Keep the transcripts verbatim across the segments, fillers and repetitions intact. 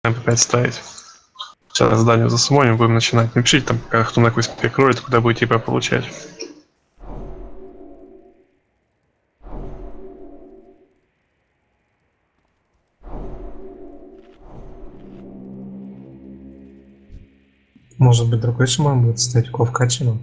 опять ставить. Сейчас задание за сумоним, будем начинать. Напишите там, пока кто на какой спек ролит, куда будете типа получать. Может быть, другой шаман будет стоять в вкачанном?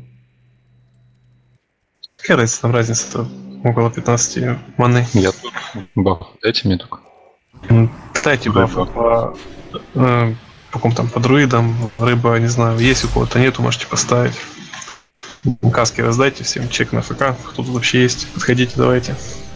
Какая разница, там разница-то около пятнадцати маны. Я тут баф. Дайте мне только. Дайте бафы по, э, по какому там, по друидам, рыба, не знаю, есть у кого-то нету, можете поставить. Каски раздайте всем, чек на ФК, кто тут вообще есть, подходите, давайте.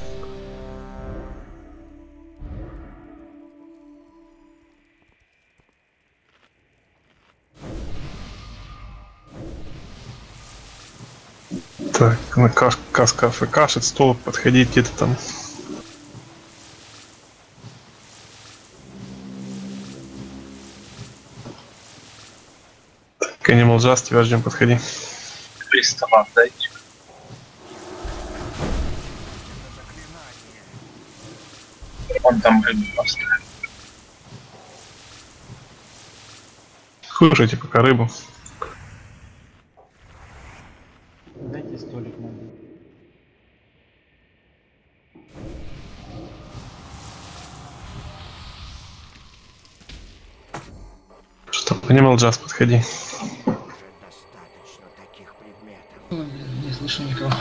Так, на каш, каска ФК, шитстол, подходить где-то там. Так, Animal Just, тебя ждем, подходи. Пристава дайте. Он там рыбу поставил. Кушайте пока рыбу. Дайте столик надо. Что, Animal Just, подходи. Ой, не слышу никого.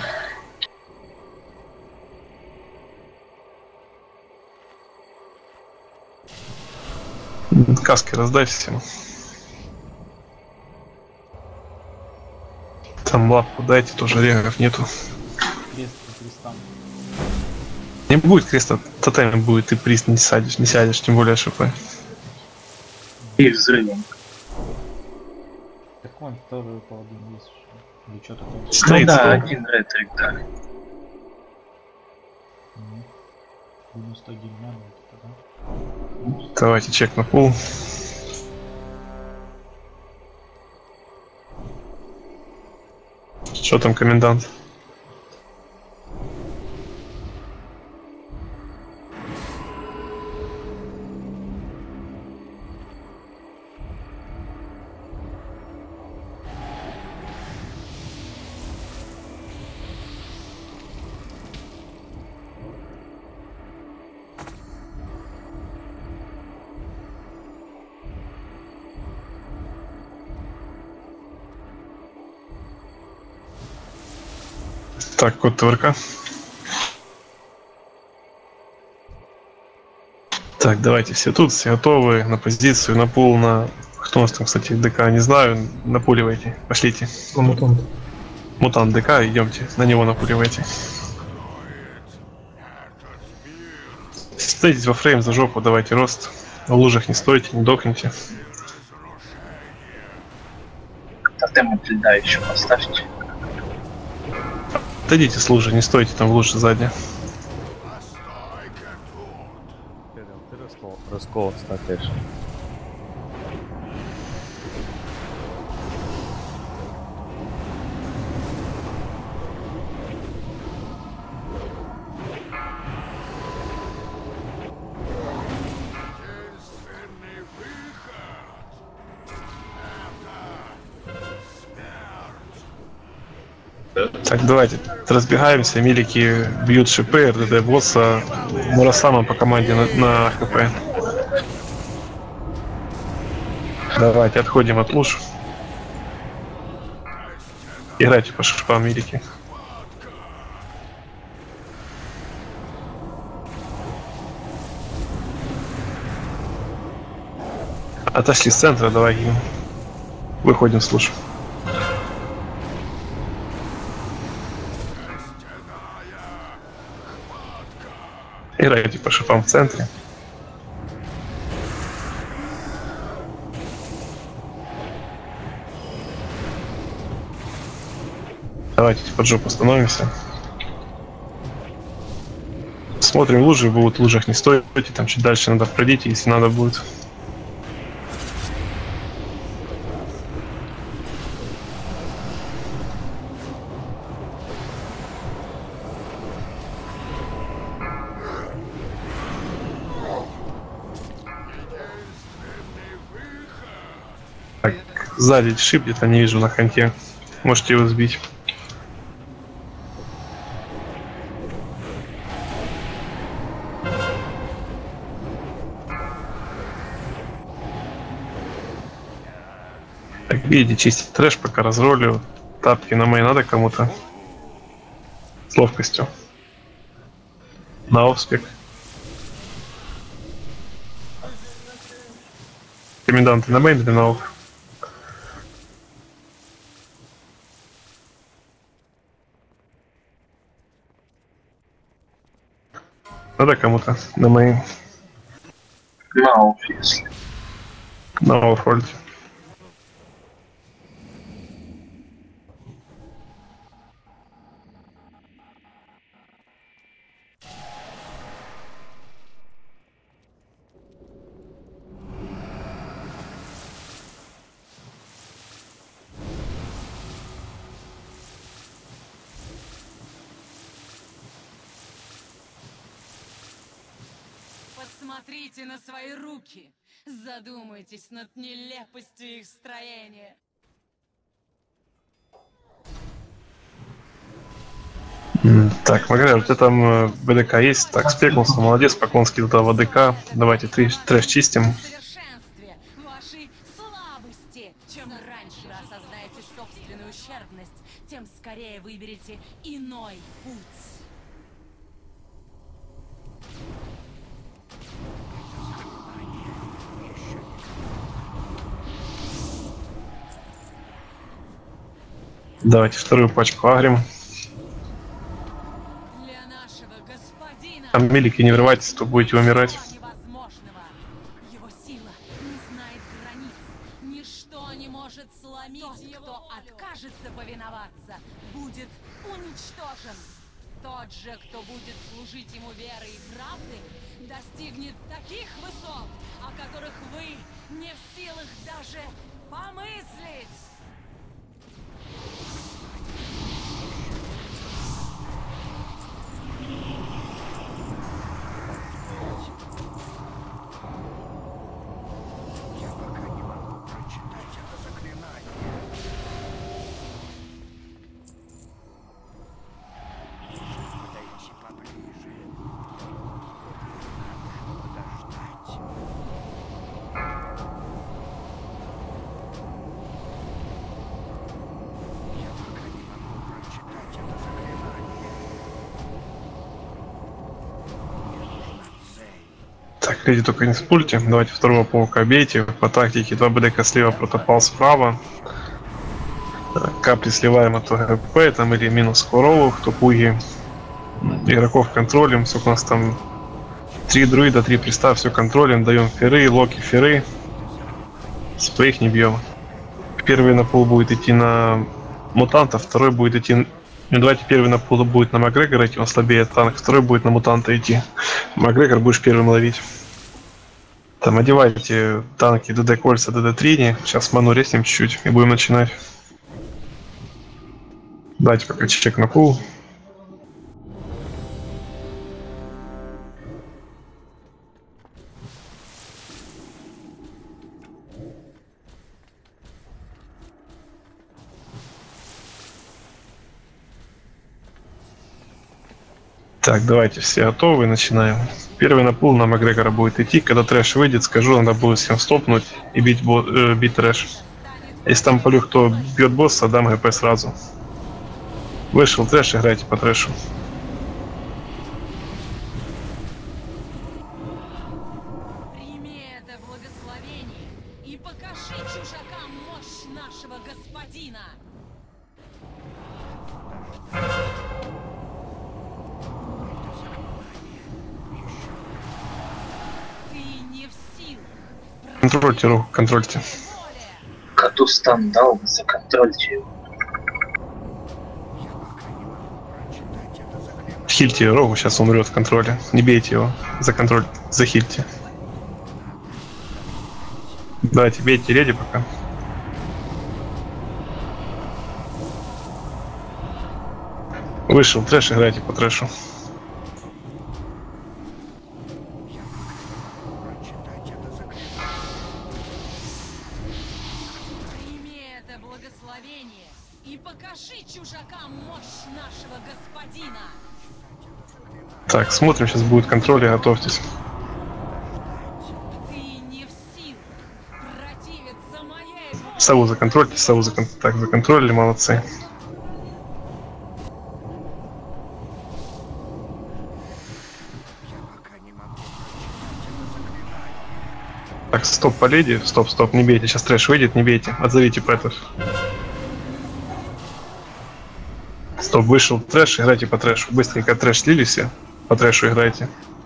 Каски раздай всем. Там лапку дайте, тоже регов нету. Крест по крестам. Не будет креста, тотем будет, ты приз не сядешь, не сядешь, тем более ШП. И взрывом. Так вон второй паладин есть еще. Или что-то там. Ну Стоит да, стол. один ретрик, да. девяносто один мана это, да? Давайте чек на пул. Что там, комендант? Так, код ТВРК. Так, давайте все тут, все готовы, на позицию, на пул, на... Кто у нас там, кстати, ДК, не знаю, напуливайте, пошлите. Мутант. Мутант ДК, идемте, на него напуливайте. Стоите во фрейм за жопу, давайте рост. В лужах не стойте, не дохните. Тотем от льда еще поставьте. Отойдите с лужи, не стойте там в луже сзади. Ты раскол, раскол стакаешь. Так, давайте, разбегаемся, милики бьют шипы, РДД босса, Мурасама по команде на, на ХП. Давайте, отходим от луж. Играйте по шипам, милики. Отошли с центра, давай выходим с луж. Играйте по шипам в центре. Давайте под жопу становимся. Смотрим лужи, будут в лужах не стойте, там чуть дальше надо пройдите, если надо будет. Сзади шип где-то не вижу на ханте. Можете его сбить. Так, видите, чистить трэш, пока разролю. Тапки на мои надо кому-то. С ловкостью. На офспек. Коменданты на мейн или на оф? Надо кому-то на мейн. На оф, если. На оф рольте. Посмотрите на свои руки. Задумайтесь над нелепостью их строения. Так, Магря, у тебя там БДК есть? Так, спекнулся, молодец, поклонский туда в АДК. Давайте трэш, трэш чистим. В совершенстве вашей слабости. Чем раньше вы осознаете собственную ущербность, тем скорее выберете иной путь. Давайте вторую пачку агрим. Для нашего господина Там милики, не врывайтесь, то будете умирать. невозможного. Его сила не знает границ. Ничто не может сломить Тот, его. Кто откажется повиноваться, будет уничтожен. Тот же, кто будет служить ему верой и правдой, достигнет таких высот, о которых вы не в силах даже помыслить. Так, леди, только не спульте. Давайте второго паука бейте. По тактике два БДК слева, протопал справа. Капли сливаем от ОГП, там или минус корову, кто пуги. Игроков контролем. Сколько у нас там? Три друида, три приста, все контролем. Даем феры, локи, феры. Своих не бьем. Первый на пол будет идти на мутанта, второй будет идти... Ну, давайте первый на пол будет на Макгрегора идти, он слабее танк, второй будет на мутанта идти. Макгрегор будешь первым ловить. Там одевайте танки ДД кольца, ДД трини. Сейчас ману резнем чуть-чуть и будем начинать. Дайте пока чек на пул. Так, давайте все готовы, начинаем. Первый на пул на Макгрегора будет идти. Когда трэш выйдет, скажу, надо будет всем стопнуть и бить, бо э, бить трэш. Если там полю, кто бьет босса, дам ГП сразу. Вышел трэш, играйте по трэшу. Прими это благословение и покажи чужакам мощь нашего господина. Ты не в силах. Контрольте руку, контрольте. Коту стан дал, законтрольте его. Хильте Рогу, сейчас умрет в контроле. Не бейте его, за контроль, захильте. Давайте, бейте леди пока. Вышел трэш, играйте по трэшу. Прими благословение и покажи чужакам мощь нашего господина. Так, смотрим, сейчас будет контроль, и готовьтесь. Ты не в силах противиться моей воле. Сову законтрольте, сову закон... Так, законтролили, молодцы. Так, стоп по леди, стоп, стоп, не бейте, сейчас трэш выйдет, не бейте, отзовите пэтов. Стоп, вышел трэш, играйте по трэшу, быстренько трэш слили все, по трэшу играйте.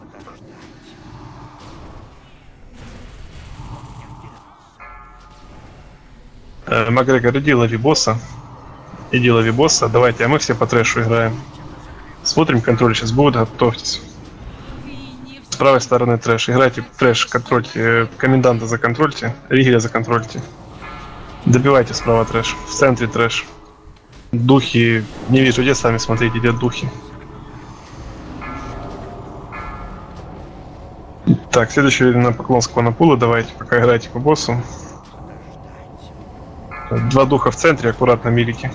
Э, Макгрегор, иди лови босса, иди лови босса, давайте, а мы все по трэшу играем. Смотрим, контроль сейчас будет, готовьтесь. С правой стороны трэш. Играйте трэш, контрольте. Коменданта законтрольте. Ригеля законтрольте. Добивайте справа трэш. В центре трэш. Духи. Не вижу, где, сами смотрите, где духи. Так, следующий на поклон Скванапула. Давайте, пока играете по боссу. Два духа в центре, аккуратно милики.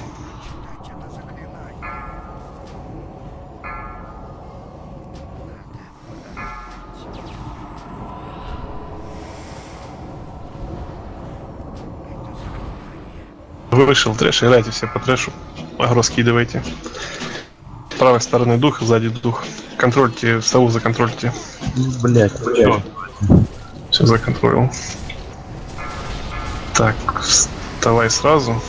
Вышел трэш, играйте все по трэшу. Агро скидывайте. С правой стороны дух, сзади дух. Контрольте, сову законтрольте. Блять, Все. Все законтролил. Так, вставай сразу.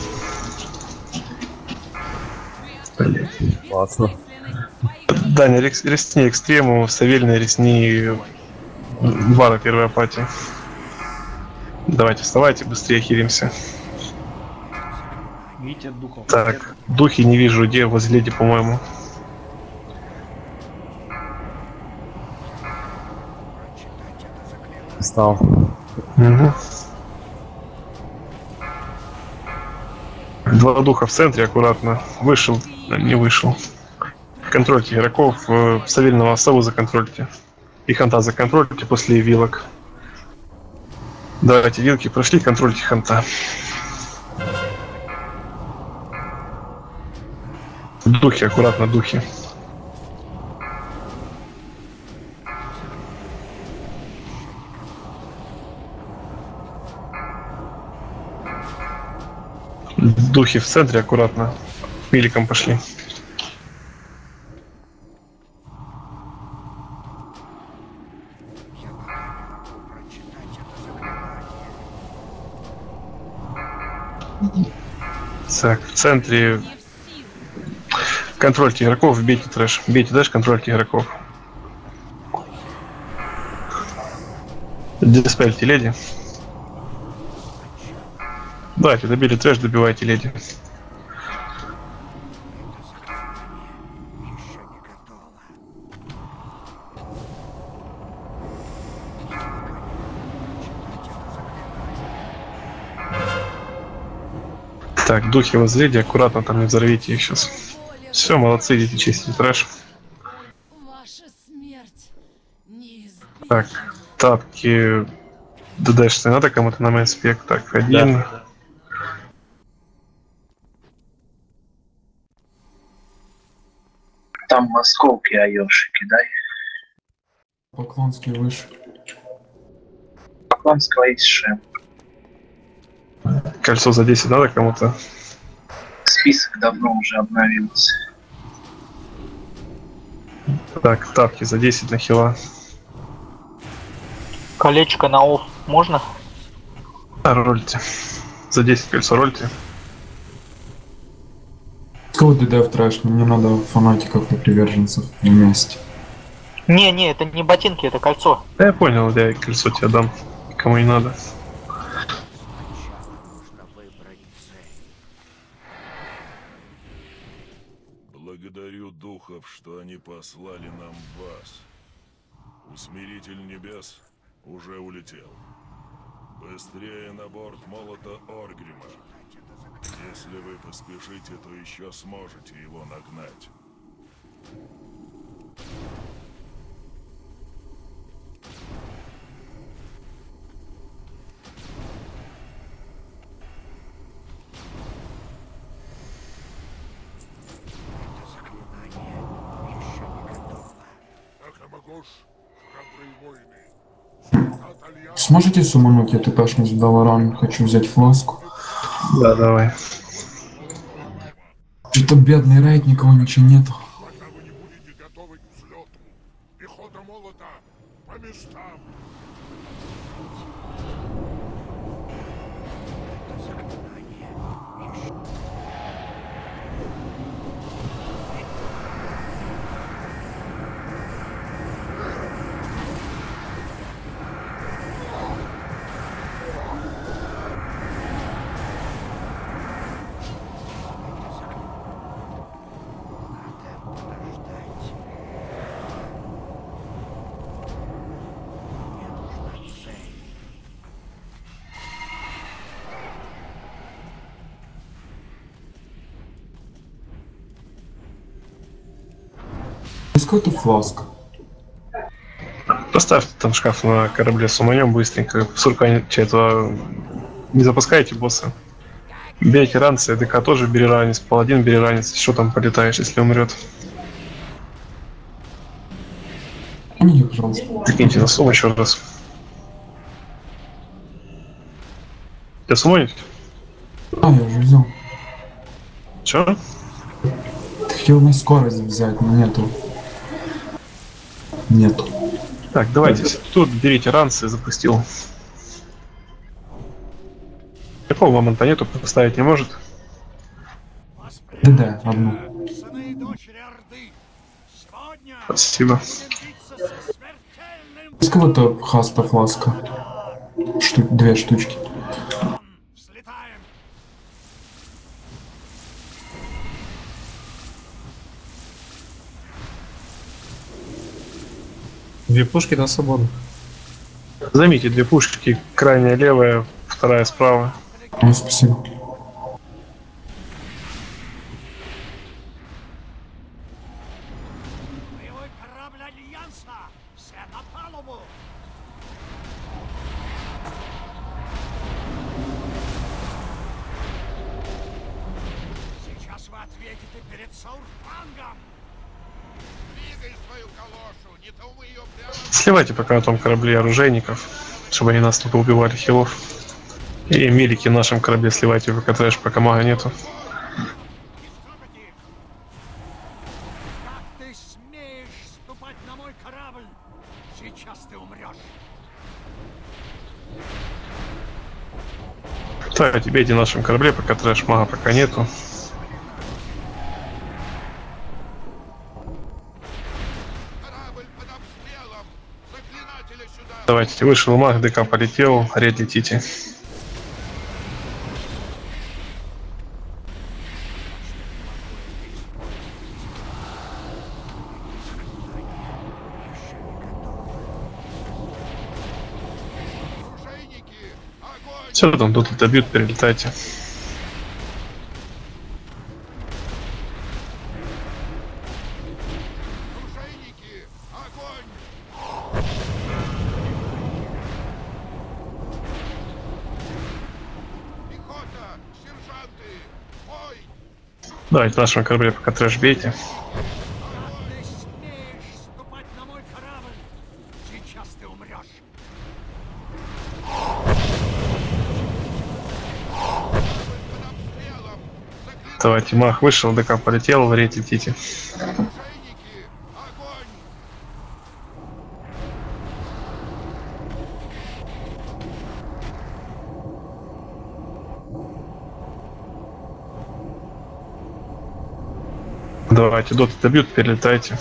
Блять. классно. Даня, рес- ресни экстремум, Савельный ресни Вара первой апатии. Давайте, вставайте, быстрее хилимся. Видите духов? Так, духи не вижу, где, возле леди, по-моему. Стал. Угу. Два духа в центре, аккуратно. Вышел, да, не вышел. Контрольте игроков, э, Савельного сову законтрольте. И ханта законтрольте после вилок. Давайте, вилки прошли, контрольте ханта. Духи, аккуратно, духи. Духи в центре, аккуратно. Миликом пошли. Так, в центре контрольте игроков, бейте трэш. Бейте трэш, контрольте игроков. Диспельте леди. Давайте, добили трэш, добивайте леди. Так, духи возледи, аккуратно там не взорвите их сейчас. Все, молодцы, идите чистите трэш. Ваша смерть неизбежна. Так, тапки. ДДшные надо кому-то на мейнспек. Так, один. Да. Там осколки Айоши кидай. Поклонский выше. Поклонского есть шем. Кольцо за десять надо кому-то. Список давно уже обновился. Так, тапки за десять на хила. Колечко на офф можно? А, рольте. За десять кольцо рольте. Сколько ДД в трэш, мне надо фанатиков и приверженцев вместе. Не, не, это не ботинки, это кольцо. Да я понял, да, я кольцо тебе дам. Кому не надо. Благодарю духов, что они послали нам вас. Усмиритель небес уже улетел. Быстрее на борт молота Оргрима. Если вы поспешите, то еще сможете его нагнать. Сможете сумануть? Я тпшнусь в Даларан, хочу взять фласку. Да, давай. Что-то бедный рейд, никого ничего нету. Какая-то фласка. Поставьте там шкаф на корабле с уманем быстренько. Сурка этого не запускайте босса. Бейте ранцы, ДК тоже бери ранец, паладин бери ранец. Что там полетаешь, если умрет? Помните, пожалуйста. Прикиньте на сумму еще раз. Тебя сумонить? А, я уже взял. Че? Хотел на скорость взять, но нету. Нету. Так, давайте тут берите ранцы, запустил. Какого момента нету, поставить не может? Да-да, одну. Спасибо. Из кого-то хаста фласка. Шту... Две штучки. Две пушки на свободу. Займите две пушки, крайняя левая, вторая справа. Ой, спасибо. Сейчас вы ответите перед Саурфангом. Двигай свою калошу, не то мы ее прямо... Сливайте пока на том корабле оружейников, чтобы они нас не поубивали хилов. И милики в нашем корабле сливайте, пока трэш, пока мага нету. Как ты смеешь ступать на мой корабль? Сейчас ты умрешь. Давайте бейте в нашем корабле, пока трэш, мага пока нету. Давайте, вышел маг, ДК полетел, ред летите. Все, там тут добьют, перелетайте. Давайте в нашем корабле пока трэш бейте. Сейчас ты умрешь. Давайте, мах вышел, ДК полетел, в рейд летите. Давайте, доты добьют, перелетайте.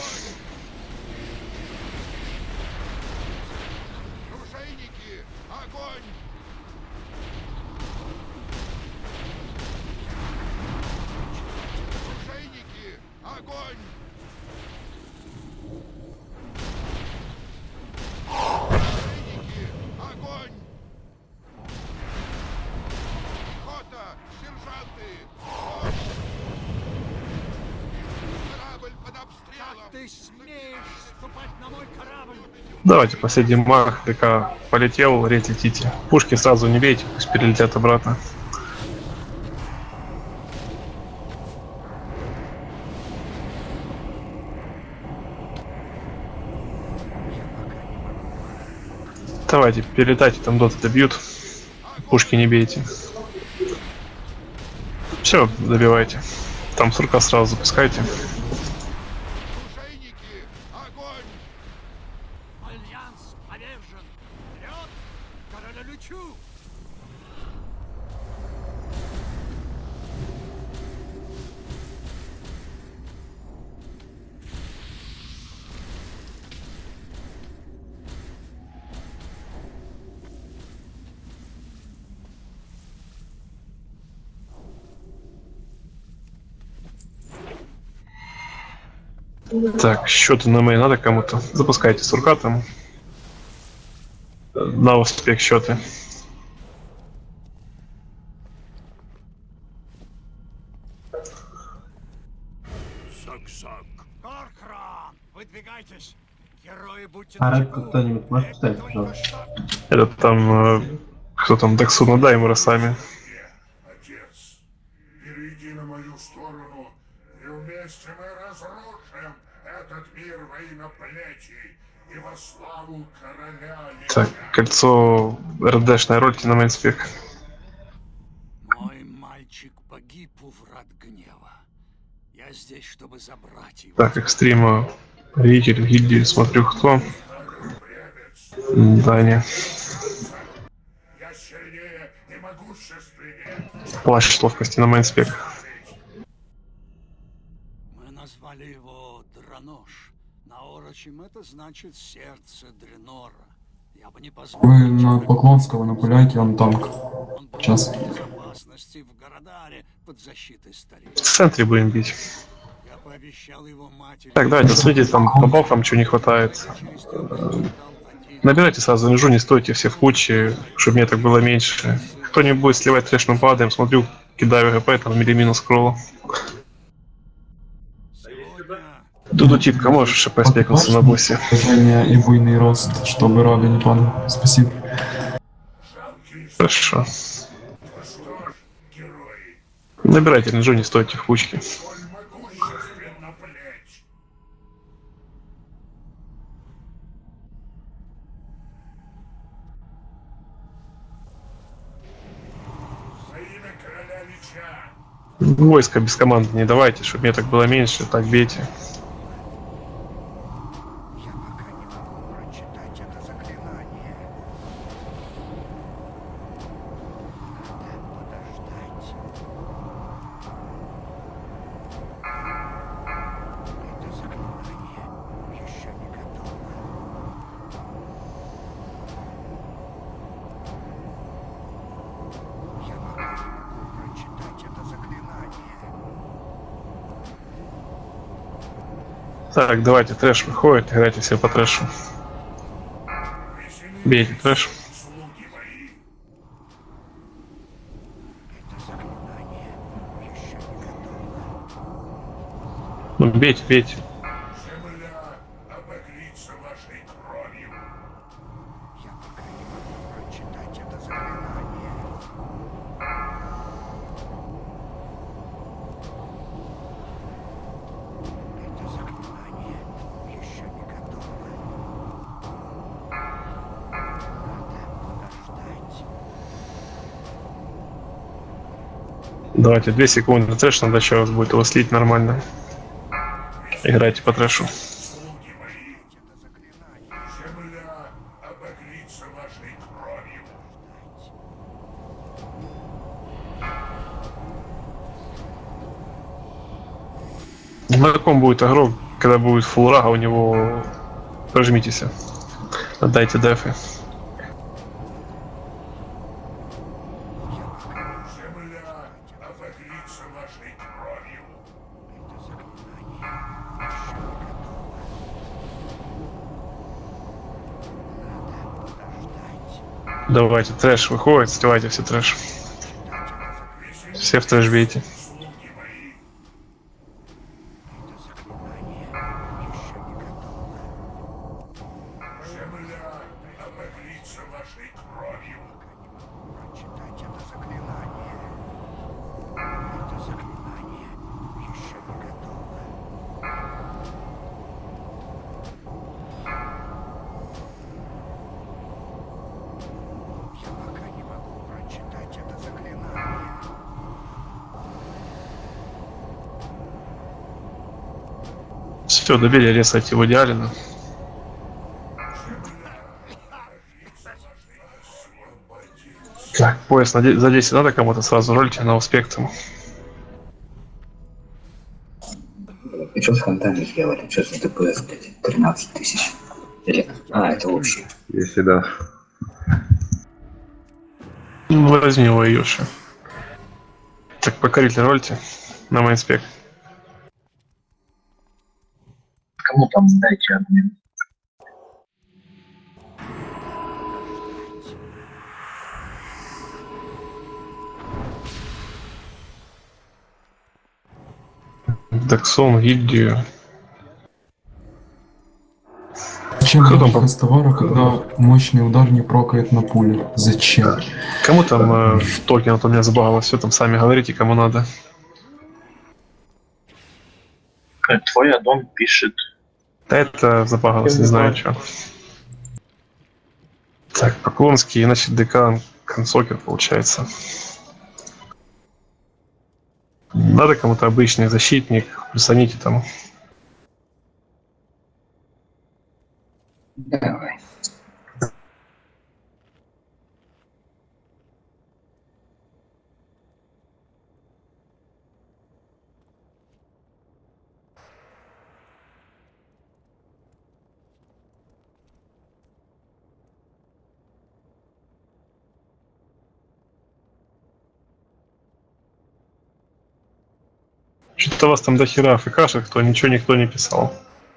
Давайте, последний мах, ДК полетел, рейд летите. Пушки сразу не бейте, пусть перелетят обратно. Давайте, перелетайте, там доты добьют. Пушки не бейте. Все, добивайте. Там сурка сразу запускайте. Оружейники, огонь! Альянс повержен! Вперед! Королю-лючу! Так, счеты на мои надо кому-то. Запускайте сурка там. На успех счеты. Сак-сак. Коркран, выдвигайтесь. Герои, будьте А рэп начеку. кто-нибудь может встать, пожалуйста? Этот там... э, кто там? Даксуна, дай ему росами. Отец, перейди на мою сторону, и вместе мы разрушим этот мир во имя плетей и во славу короля Лича. Так, кольцо РДшная ролики на мейнспек. Мой мальчик погиб у врат гнева. Я здесь, чтобы забрать его. Так, экстрима. Ритель, гильдию, смотрю, кто. Даня. Я сильнее и могущественнее. Плащ ловкости на мейнспек. Мы назвали его Дранош. На орочем это значит сердце Дренора. Я бы не позволил... Вы на Поклонского напуляйте, он танк. Сейчас. безопасности в Городаре под защитой старика. В центре будем бить. Я пообещал его матери... Так, давайте, смотрите, там по бокам чего не хватает. Набирайте сразу межу, не стойте все в куче, чтобы мне так было меньше. Кто-нибудь будет сливать трэш, мы падаем, смотрю, кидаю ГП, там или минус скролла. Дуду типка, можешь шп спекался на боссе. Движение и буйный рост, чтобы рога не падал. Спасибо. Хорошо. Набирайте межу, не стойте в кучке. Войска без команды не давайте, чтобы мне так было меньше, так бейте. Я пока не могу прочитать это заклинание. Надо подождать. Это заклинание еще не готово. Я пока не могу прочитать это заклинание. Так, давайте, трэш выходит, играйте все по трэшу. Бейте трэш. Ну, бейте, бейте. Земля обогрится вашей кровью. Я пока не могу прочитать это заклинание. Это заклинание еще не готово. Надо подождать. Давайте, две секунды трэш, надо еще раз будет его слить нормально. Играйте по трэшу. Земля обогрится вашей кровью. На каком будет игрок, когда будет фулл рага, у него прожмитесь. Отдайте дефы. Земля обогрится вашей кровью. Это заклинание еще не готово. Надо подождать. Давайте, трэш выходит, сливайте все трэш. Все в трэш бейте. Земля обогрится вашей кровью. Прочитать это заклинание. Это заклинание еще не готово. Все, добили, резать его идеально. Так, пояс на де- за десять надо кому-то сразу ролите на успектум. И что с фонтами сделали? Что за ДПС, блядь? тринадцать тысяч. Или... А, это общий. Если да. Ну, возьми его, Йоши. Так, покоритель рольте на мейнспек. Кому там дайте админ? Даксон, гильдию. Зачем никаких товара, когда мощный удар не прокает на пуле? Зачем? Кому там э, токен, а то у меня забагалось, все там сами говорите, кому надо. Э, Твой аддон пишет. Да это забагалось, не знаю что. Так, Поклонский, иначе ДК консокер получается. Надо кому-то обычный защитник, плюсаните там. Давай. Что-то у вас там до хера АФКшек, кто ничего никто не писал.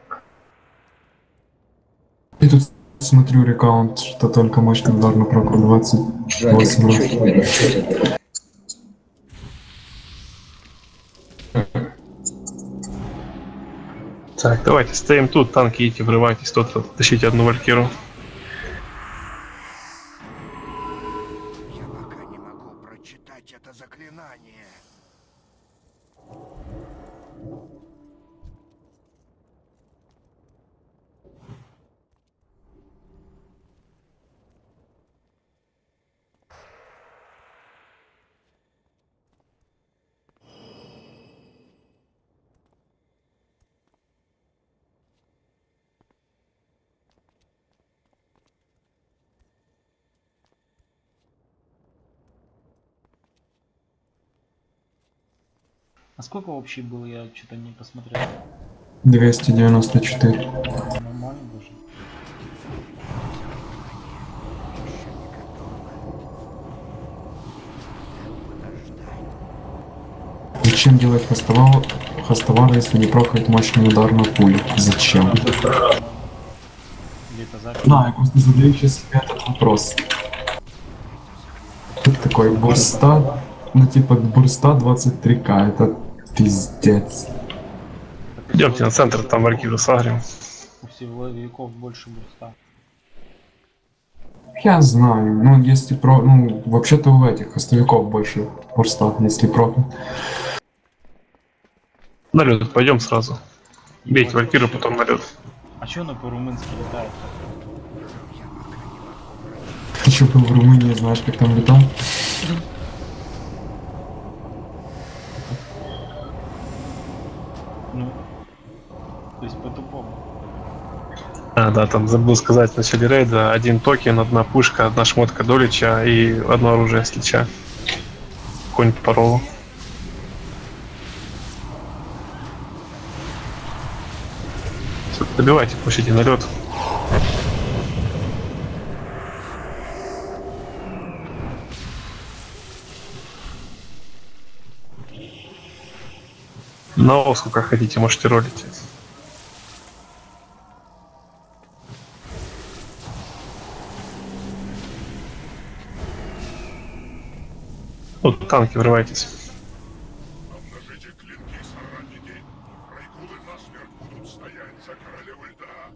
И тут смотрю рекаунт, что только мощный удар на проку двадцать восемь раз. Так, давайте стоим тут, танки идите, врывайтесь, тут тащите одну валькиру. Я пока не могу прочитать это заклинание. А сколько общий был, я что-то не посмотрел. двести девяносто четыре. Нормально даже. Зачем делать хостовар, хостовар, если не прокает мощный удар на пулю? Зачем? Или это запись? Да, я просто задаю сейчас себе этот вопрос. Тут такой бурста, ну типа бурста двадцать три ка, это пиздец. Идемте на центр, там валькиру сагрим. У силовиков больше бурста. Я знаю, ну если про, ну вообще-то у этих хостовиков больше бурста, если про. На лед, пойдем сразу. Бейте валькиру, потом на лед. А чё она по-румынски летает? Ты что, был в Румынии, знаешь, как там летал? Ну, то есть по-тупому. А, да, там забыл сказать в начале рейда, один токен, одна пушка, одна шмотка долича и одно оружие с лича. Конь по роллу. Всё, добивайте, пушите на лед. На О сколько хотите, можете ролить. Вот танки, врывайтесь. Обнажите клинки, соратники. Райкулы насмерть будут стоять за королевой льда.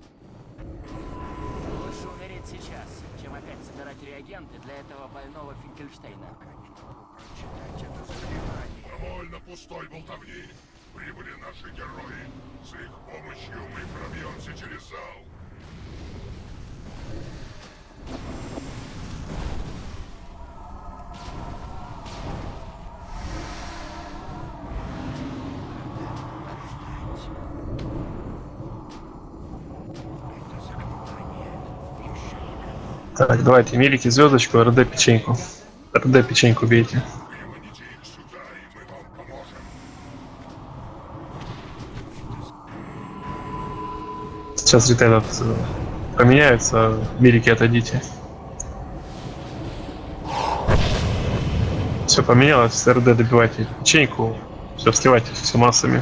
Лучше умереть сейчас, чем опять собирать реагенты для этого больного Финкельштейна. Прочитать это заклинание. Довольно пустой болтовни. Прибыли наши герои. С их помощью мы пробьемся через зал. Так, давайте, милики звездочку, РД печеньку. РД печеньку бейте. Сейчас ритейл этот поменяется, милики отойдите. Все поменялось, с РД добивайте печеньку, все сливайте все массами.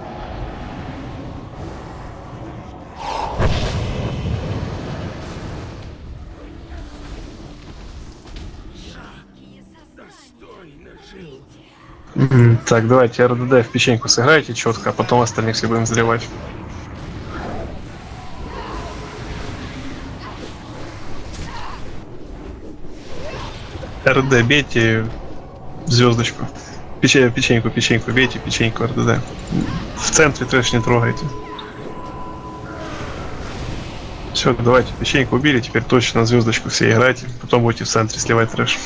М, Так, давайте РДД в печеньку сыграйте четко, а потом остальных все будем заливать. РД бейте звездочку. Пече- печеньку, печеньку, бейте печеньку РДД. В центре трэш не трогайте. Все, давайте, печеньку убили, теперь точно на звездочку все играйте, потом будете в центре сливать трэш.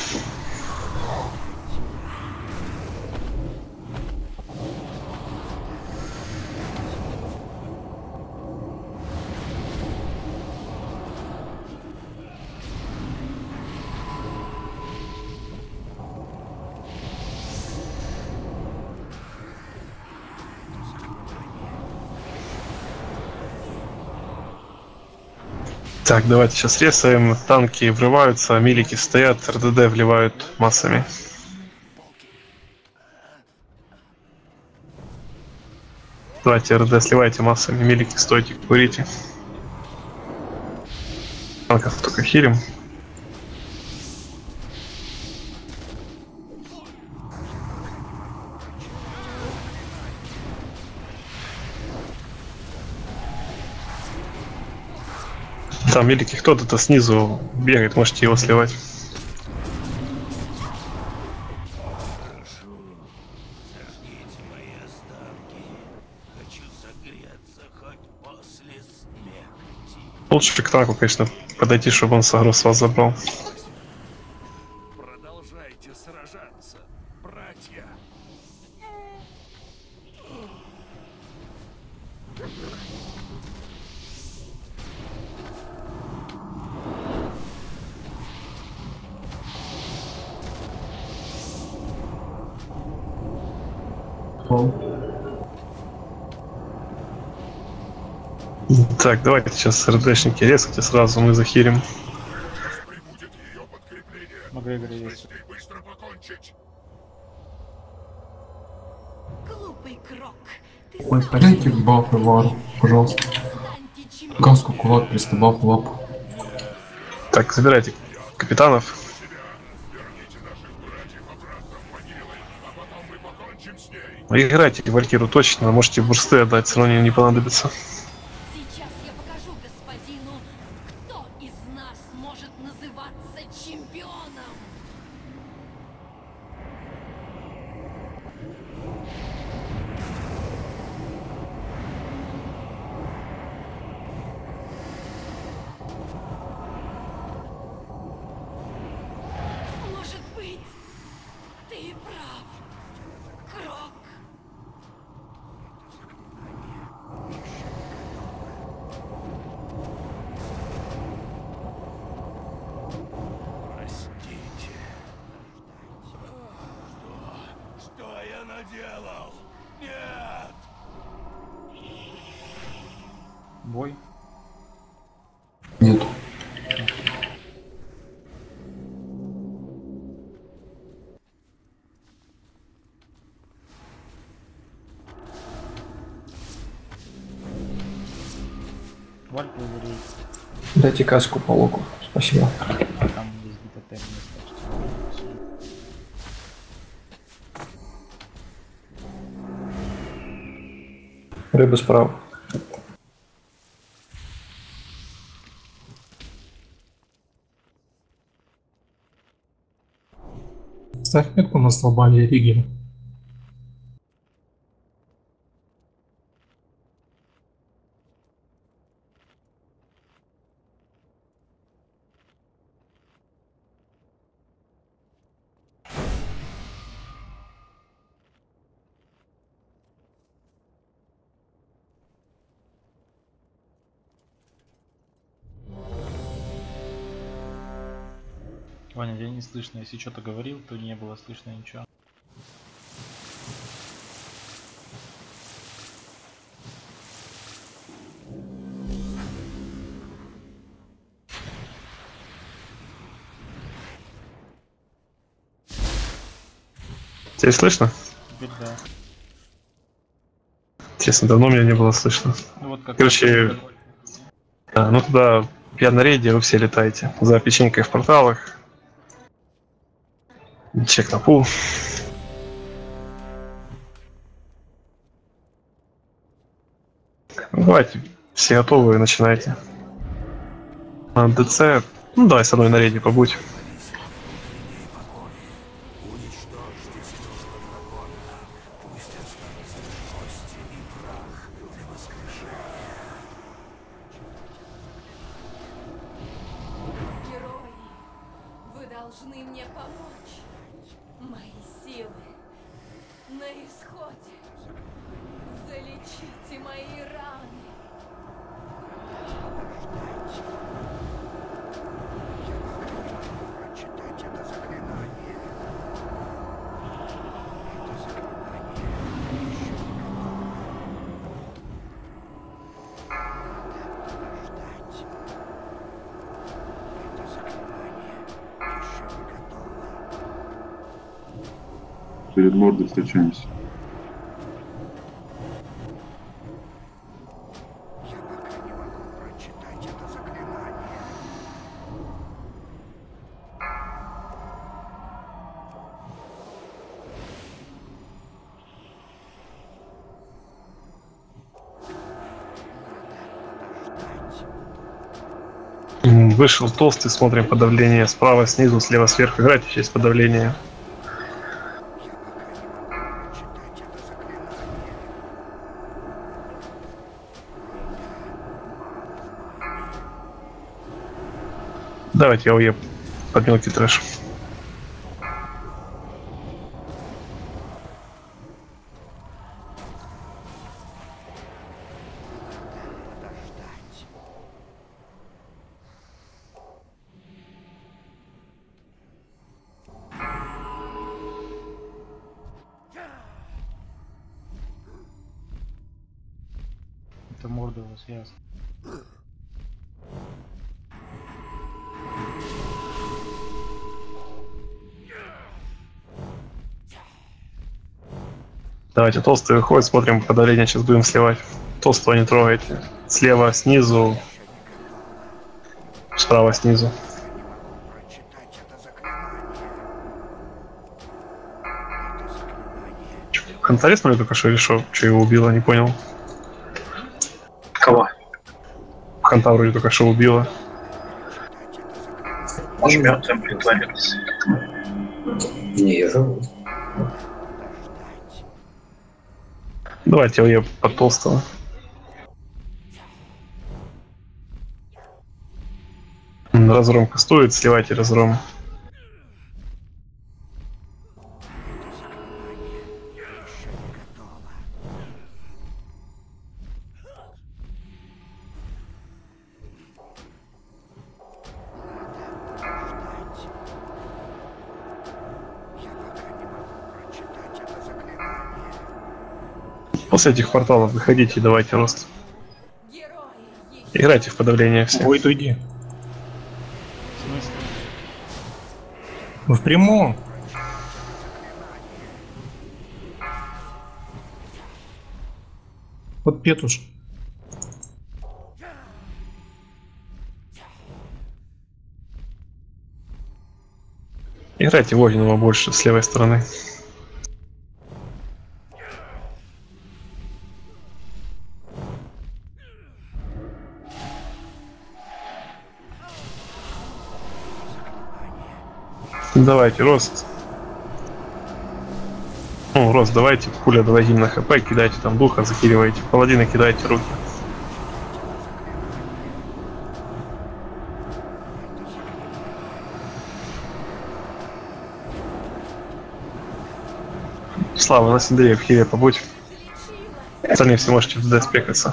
Так, давайте сейчас ресаем, танки врываются, милики стоят, РДД вливают массами. Давайте РД сливайте массами, милики стойте, курите. Танков только хилим. Там великий кто-то снизу бегает, можете его сливать. Лучше к танку, конечно, подойти, чтобы он сагру с вас забрал. Продолжайте сражаться, братья. Так, давайте сейчас РДшники резайте сразу, мы захилим. Макгрегор есть. Глупый Крок. Ты Ой, подайте бафы вару, пожалуйста. Каску, кулак, пристабав лапу. Так, забирайте капитанов. Играйте Валькиру точно, можете бурсты отдать, все равно не понадобится. Сейчас я покажу господину, кто из нас может называться чемпионом. Может быть, ты прав, Крок. Простите. Что? Что я наделал? Нет! Бой. Нет. Вальк выиграет. Дайте каску по луку. Спасибо. Там есть где-то термин. Рыба справа. Ставь метку на столбане Ригера. Ваня, я не слышно. Если что-то говорил, то не было слышно ничего. Тебя слышно? Теперь да. Честно, давно меня не было слышно. Ну, вот как Короче, да, ну туда я на рейде, вы все летаете. За печенькой в порталах. Чек на пул. Ну, давайте, все готовы, начинайте. А, ДЦ, ну давай со мной на рейде побудь. Должны мне помочь. Мои силы на исходе. Залечите мои раны. Прочитать это заклинание. Это заклинание еще не готово. Надо ждать. Это заклинание еще не готово. Перед мордой встречаемся. Я пока не могу прочитать это заклинание. Вышел толстый, смотрим подавление. Справа, снизу, слева, сверху. Играйте в честь подавления. Давайте я уеду под мелкий трэш. Это морда у вас, ясно. Давайте, толстый выходит, смотрим подавление, сейчас будем сливать. Толстого не трогайте. Слева, снизу. Справа, снизу. Хантаре, смотрю, только что решил, что его убило, не понял. Кого? Ханта вроде только что убила. Он же мертвым притворился. Не, я живу. Давайте я уеду под толстого. Разром кастует, сливайте разром. После этих порталов выходите и давайте рост. Играйте в подавление все. Ой, уйди. В прямом. Вот петуш. Играйте в огненного больше с левой стороны. Давайте, рост. Ну, рост, давайте, пуля, давайте на хп, кидайте там духа, захиливайте. Паладина кидайте руки. Слава, на Синдрее в хиле побудь. Остальные все можете в ДД спекаться.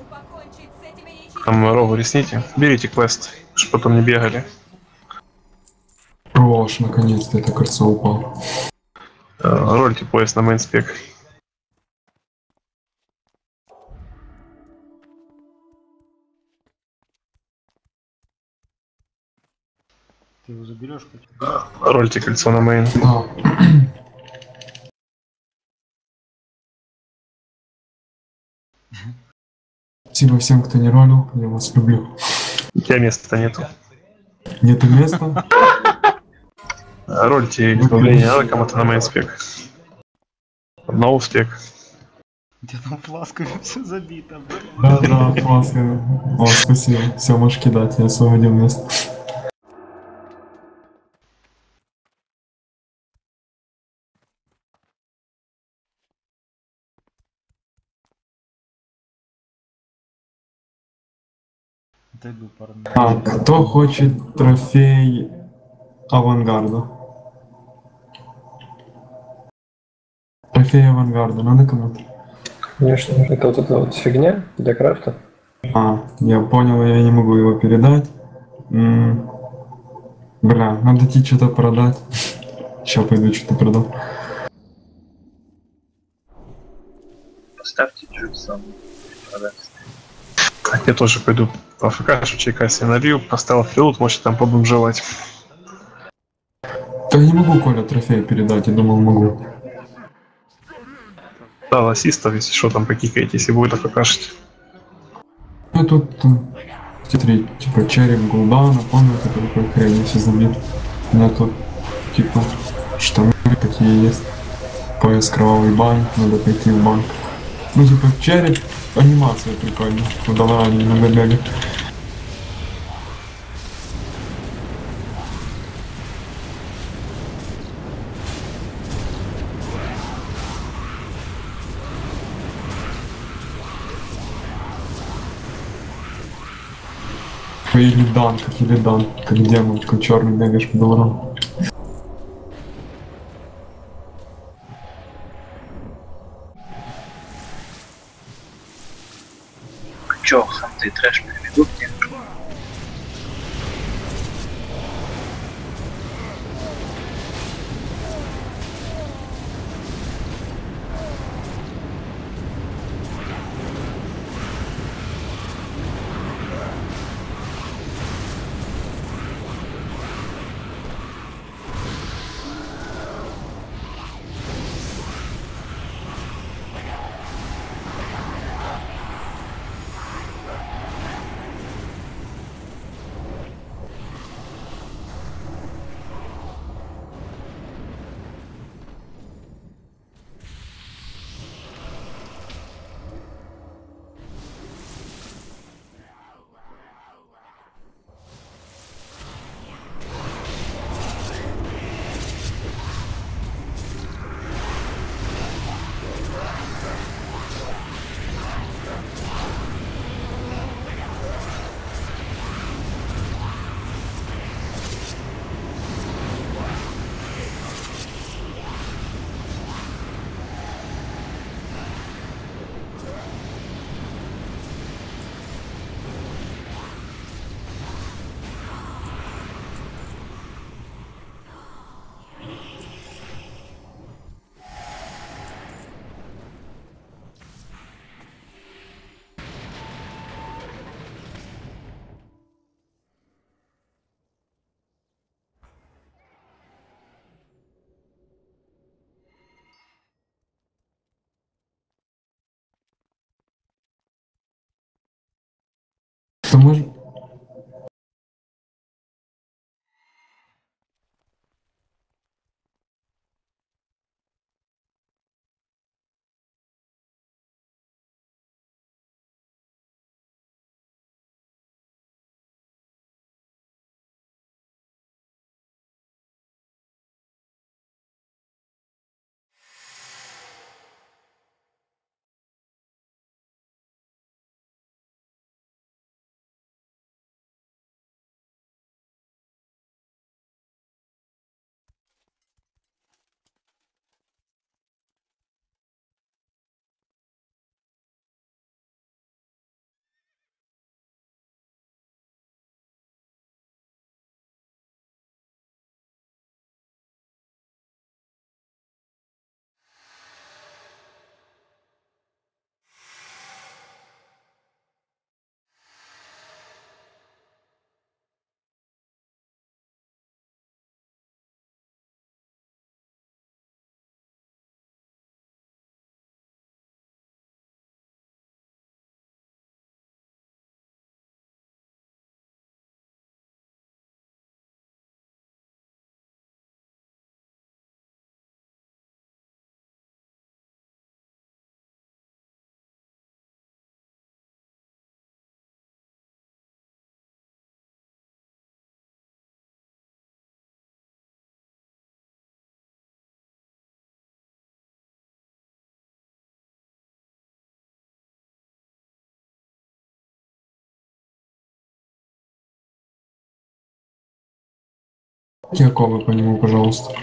Там рогу ресните. Берите квест, чтобы потом не бегали. Хорош, наконец-то это кольцо упало. Рольте пояс на мейнспек. Ты его заберешь хоть? Рольте кольцо на мейн. Да. Спасибо всем, кто не ролил, я вас люблю. У тебя места нету. Нету места? Рольте избавление надо кому-то на мейнспек. Одного в спек. У тебя там фласками все забито, блин. Да, да, фласками. О, спасибо. Все, можешь кидать, я освободил место. Дойду пару минут. А, кто хочет трофей авангарда? Трофей авангарда надо кому-то? Конечно, это вот эта вот фигня для крафта. А, я понял, я не могу его передать. М-м. Бля, надо идти что-то продать. Сейчас пойду что-то продам. Поставьте джипсом. Я тоже пойду по АФК, что чайка себе налью, поставил филд, может там побомжевать. Да не могу, Коля, трофей передать, я думал могу. Да, ассистов, если что, там покикаете, если будет АФКшить. Ну тут, там, смотри, типа череп Гулдана, помните, такой хрень все забит. У меня тут, типа, штаны такие есть. Пояс кровавый банк, надо пойти в банк. Ну типа череп, анимация прикольная, удала они надо бегать. Или дан, как или дан, как демон, как черный бегаешь по дворам. Чё, ханты трэш приведут мне? Кто может? Оковы по нему, пожалуйста.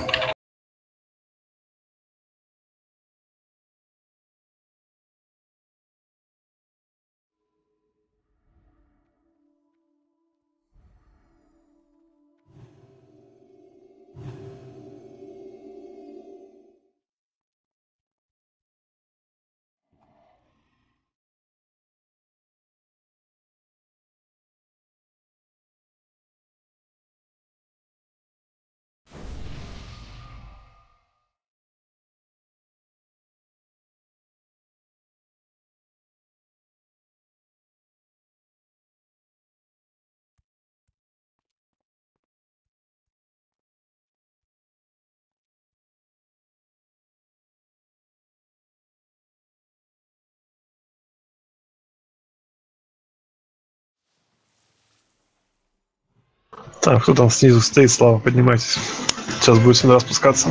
Так, кто там снизу стоит, Слава, поднимайтесь. Сейчас будет сюда спускаться.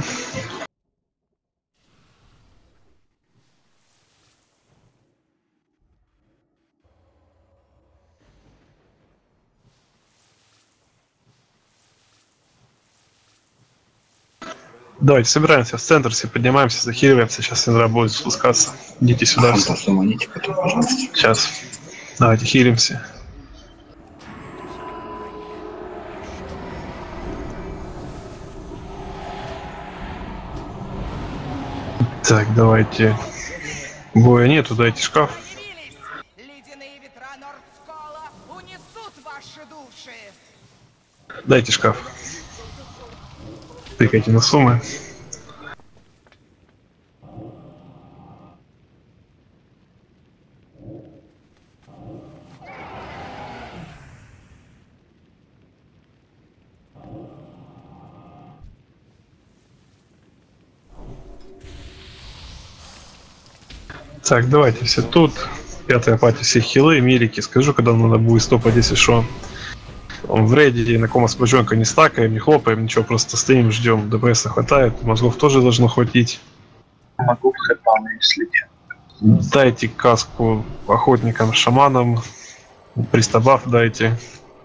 Давайте собираемся в центр, все поднимаемся, захиливаемся. Сейчас Синдра будет спускаться. Идите сюда. Все. Сейчас. Давайте хилимся. Так, давайте. Боя нету, дайте шкаф. Ледяные ветра Нордскола унесут ваши души. Дайте шкаф. Тыкайте на суммы. Так, давайте все тут. Пятая пати, все хилы, милики. Скажу, когда надо будет стопать, если что. В рейде на кома с пружонкой не стакаем, не хлопаем, ничего, просто стоим, ждем. ДПСа хватает, мозгов тоже должно хватить. Могу в хэпану, если нет. Дайте каску охотникам, шаманам. Пристабаф дайте.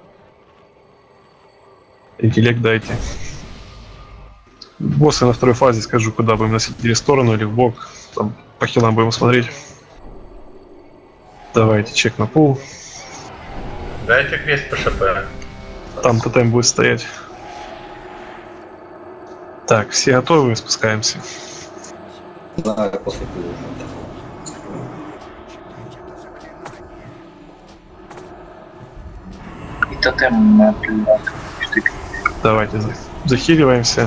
Интеллект дайте. Боссы на второй фазе скажу, куда будем носить, или в сторону, или в бок. Там по хилам будем смотреть. Давайте чек на пул. Дайте квест по ШП. Там тотем будет стоять. Так, все готовы, спускаемся. Да, после пула. И тотем на плевак. Давайте захиливаемся.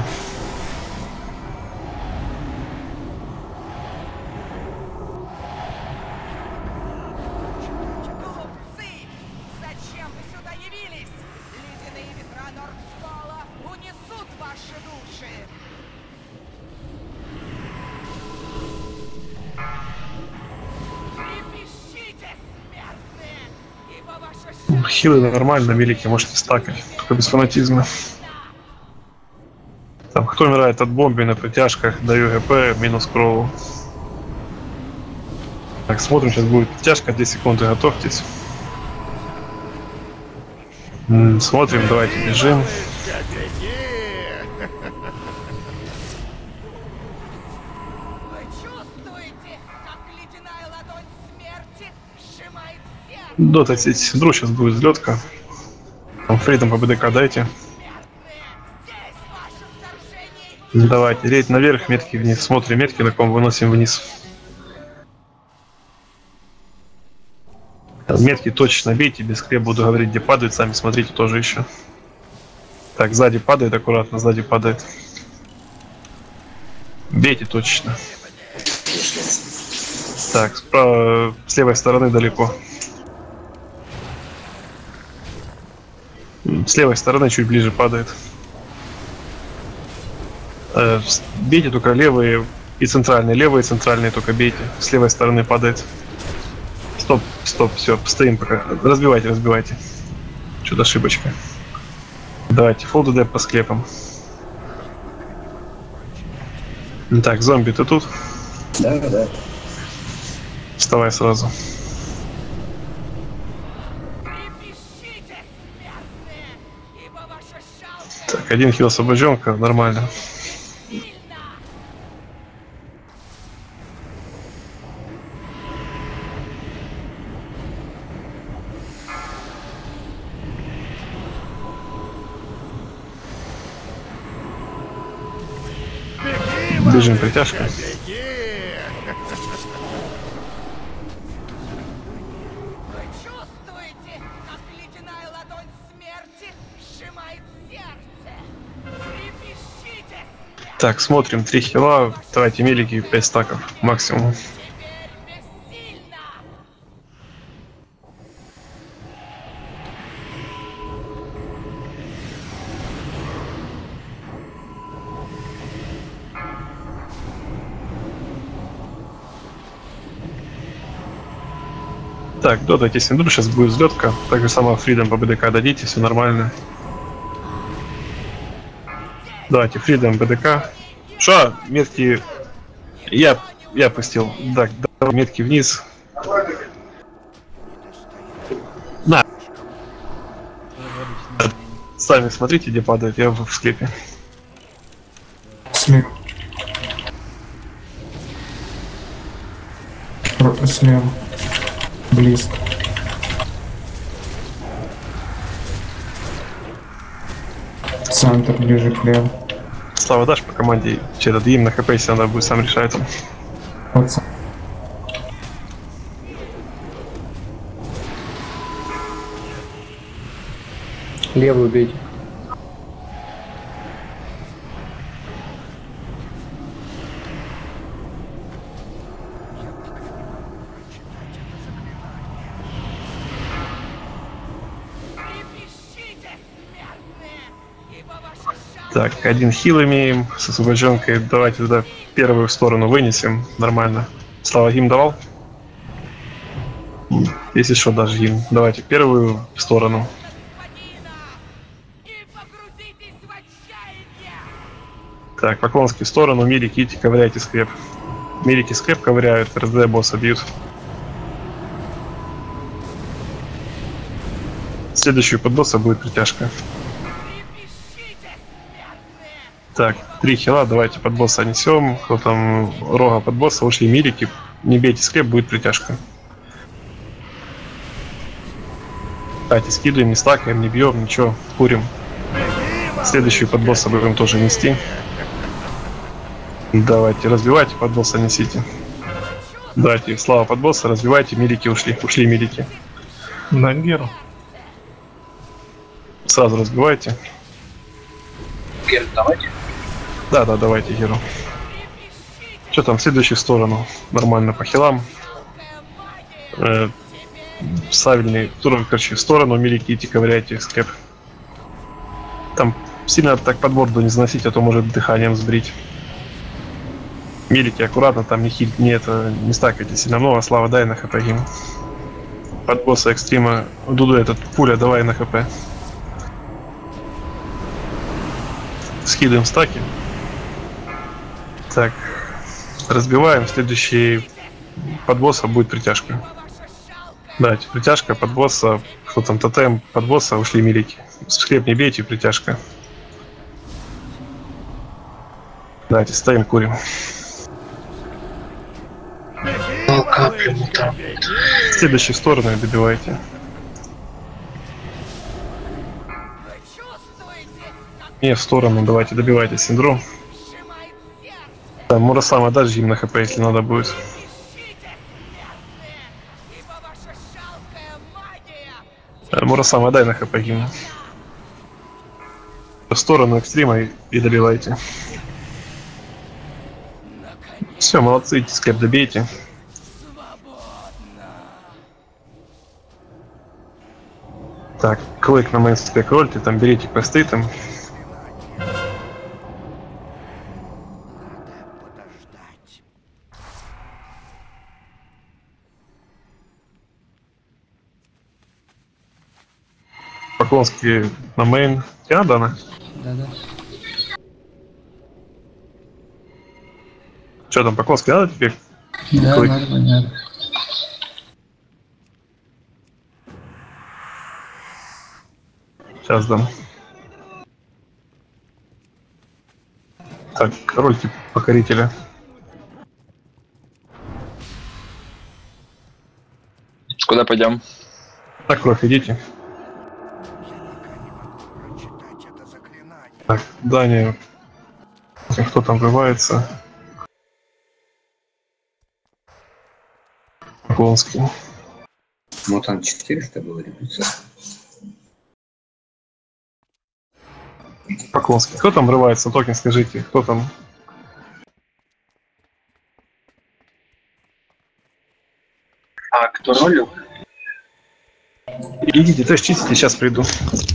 Хилы нормально, великий, можете стакать, только без фанатизма. Там, кто умирает от бомби на притяжках, даю ГП, минус крову. Так, смотрим, сейчас будет притяжка, десять секунд, и готовьтесь. М-м, смотрим, давайте бежим. Дотатить Синдру, сейчас будет взлетка. Там фридом по БДК дайте. Давайте, рейд наверх, метки вниз. Смотрим метки, на ком выносим вниз. Метки точечно бейте, без креп буду говорить, где падают, сами смотрите тоже еще. Так, сзади падает, аккуратно, сзади падает. Бейте точечно. Так, справа, с левой стороны далеко. С левой стороны чуть ближе падает. Э, бейте только левые и центральные. Левые и центральные только бейте. С левой стороны падает. Стоп, стоп, все, стоим пока. Разбивайте, разбивайте. Что-то ошибочка. Давайте, фулл ДД по склепам. Так, зомби, ты тут? Да, да. Вставай сразу. Так, Так, один хил освобожденка, нормально. Бежим, притяжка. Так, смотрим, три хила, давайте мелики, пять стаков максимум. Так, додайте синдру, сейчас будет взлетка. Так же самое фридом по БДК дадите, все нормально. Давайте, фридом, БДК. Шо, метки... Я, я опустил. Так, давай метки вниз. На. Сами смотрите, где падает, я в склепе. Слева. Слева. Близко. Центр ближе к леву. Слава, дашь по команде? Че-то им на хп, если надо будет, сам решает. Вот. Левую бейте. Так, один хил имеем с освобожденкой. Давайте туда первую сторону вынесем. Нормально. Слава, гим давал? Если что, даже гим. Давайте первую сторону. Так, поклонский в сторону. Милики, идите, ковыряйте скреп. Милики скреп ковыряют, РД босса бьют. Следующую под босса будет притяжка. Так, три хила, давайте под босса несем. Кто там рога под босса, ушли милики. Не бейте скреп, будет притяжка. Давайте скидываем, не стакаем, не бьем, ничего, курим. Следующую под босса будем тоже нести. Давайте, разбивайте, под босса несите. Давайте, слава под босса, разбивайте, милики ушли. Ушли милики. На Геру. Сразу разбивайте. Геру давайте. Да, да, давайте Геру. Что там, в следующую сторону? Нормально по хилам. Э, Савельный, второй, короче, в сторону, милики, идите, ковыряйте скреп. Там сильно так под борду не заносить, а то может дыханием сбрить. Милики, аккуратно, там не хиль, не это, не стакайте сильно много, слава, дай на хп гим. Под босса экстрима, Дуду этот, пуля, давай на хп. Скидываем стаки. Так, разбиваем, следующий под босса будет притяжка. Давайте, притяжка под босса, кто там, тотем под босса, ушли милики. Скреп не бейте, притяжка. Давайте, стоим, курим. В следующую сторону добивайте. Не, в сторону, давайте, добивайте синдром. Да, Мурасама, даже им на хп, если надо будет. Мурасама, дай на хп гимн. В сторону экстрима и, и добивайте. Все, молодцы, идите, скреп добейте. Так, клык на мейнспек рольте, там берите квесты там. Поклонский на мейн. Я, Дана? Да, да. Что там, Поклонский надо тебе? Да, клык? надо, надо. Сейчас дам. Так, король типа покорителя. Куда пойдем? Так, кровь, идите. Так, Дания. Кто там врывается? Поклонский. Мутант четыреста был репетиция. Поклонский. Кто там врывается? Токен, скажите. Кто там? А кто ролил? Идите, то есть чистите, сейчас приду.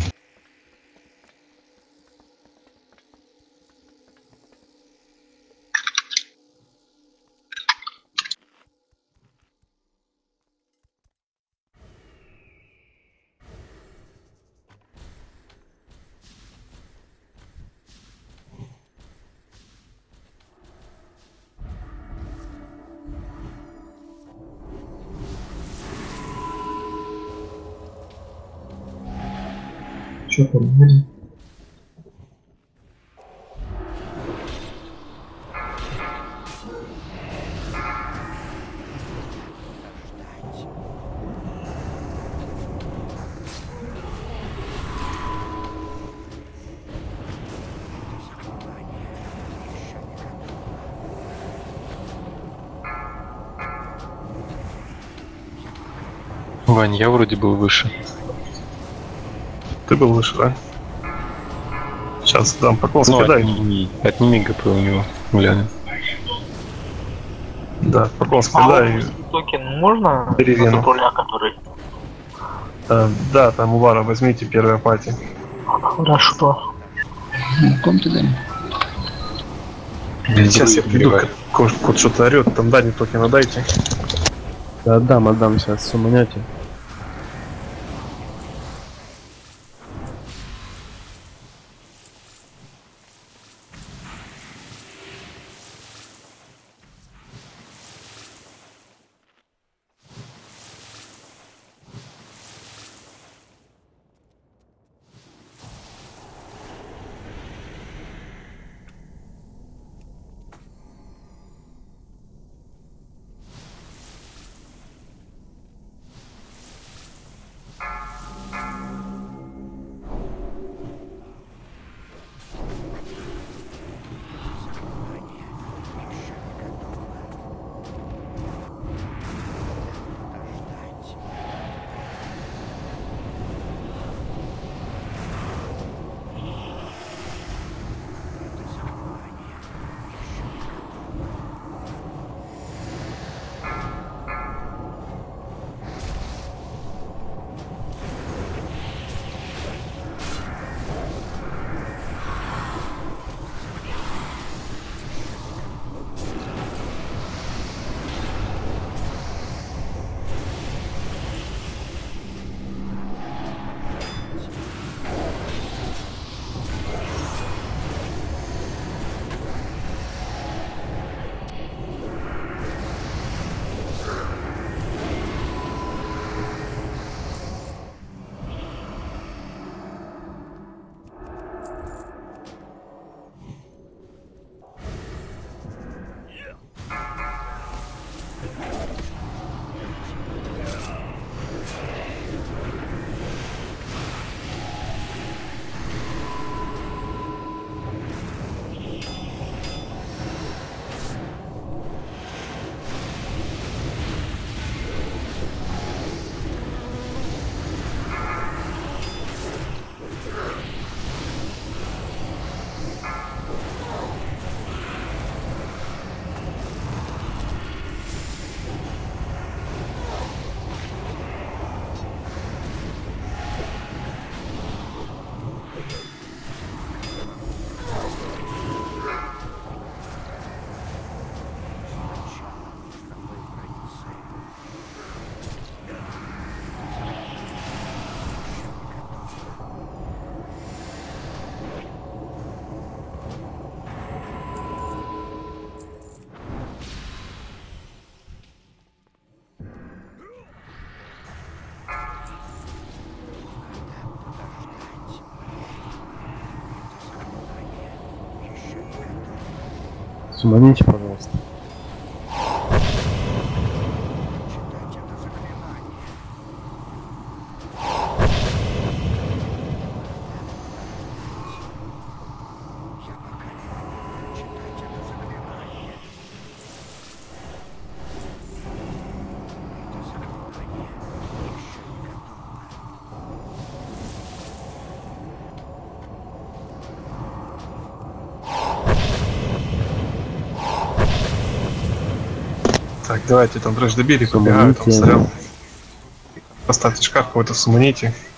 Что там будет? Вань, я вроде был выше. Ты был выше, да? Сейчас дам Поклонский, ну, дай. Отними, отними ГП у него, глянь. Да, Поклонский, а дай. Токен можно? Деревянный. Руля, который... А, да, там у Вара возьмите первая пати. Хорошо. Ком ты дай? Сейчас я приду, кот, кот что-то орет, там Дани токена дайте. Да, отдам, отдам сейчас, суманете. Суманите, пожалуйста. Так, давайте там дрожь добили, побегаю, там сорян. Поставьте шкаф какой-то, суманите.